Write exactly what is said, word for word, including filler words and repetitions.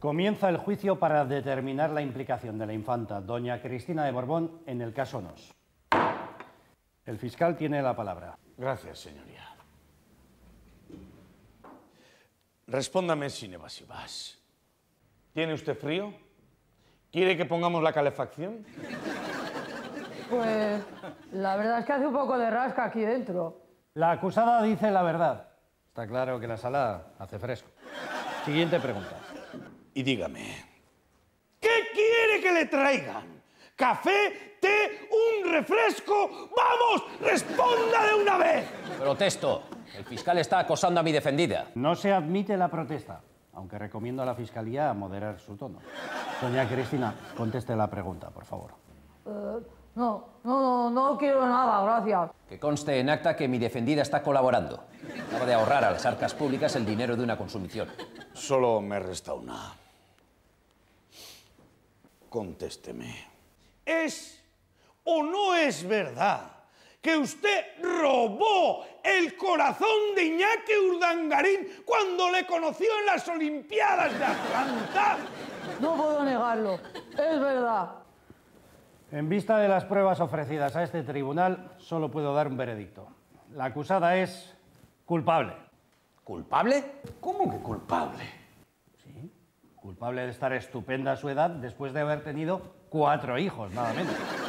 Comienza el juicio para determinar la implicación de la infanta doña Cristina de Borbón en el caso Nos. El fiscal tiene la palabra. Gracias, señoría. Respóndame sin evasivas. ¿Tiene usted frío? ¿Quiere que pongamos la calefacción? Pues la verdad es que hace un poco de rasca aquí dentro. La acusada dice la verdad. Está claro que la sala hace fresco. Siguiente pregunta. Y dígame, ¿qué quiere que le traigan? ¿Café, té, un refresco? ¡Vamos! ¡Responda de una vez! Protesto. El fiscal está acosando a mi defendida. No se admite la protesta, aunque recomiendo a la Fiscalía moderar su tono. Doña Cristina, conteste la pregunta, por favor. Eh, no, no, no, no quiero nada, gracias. Que conste en acta que mi defendida está colaborando. Acaba de ahorrar a las arcas públicas el dinero de una consumición. Solo me resta una. Contésteme. ¿Es o no es verdad que usted robó el corazón de Iñaki Urdangarín cuando le conoció en las Olimpiadas de Atlanta? No puedo negarlo, es verdad. En vista de las pruebas ofrecidas a este tribunal, solo puedo dar un veredicto. La acusada es culpable. ¿Culpable? ¿Cómo que culpable? Sí, culpable de estar estupenda a su edad después de haber tenido cuatro hijos, nada menos.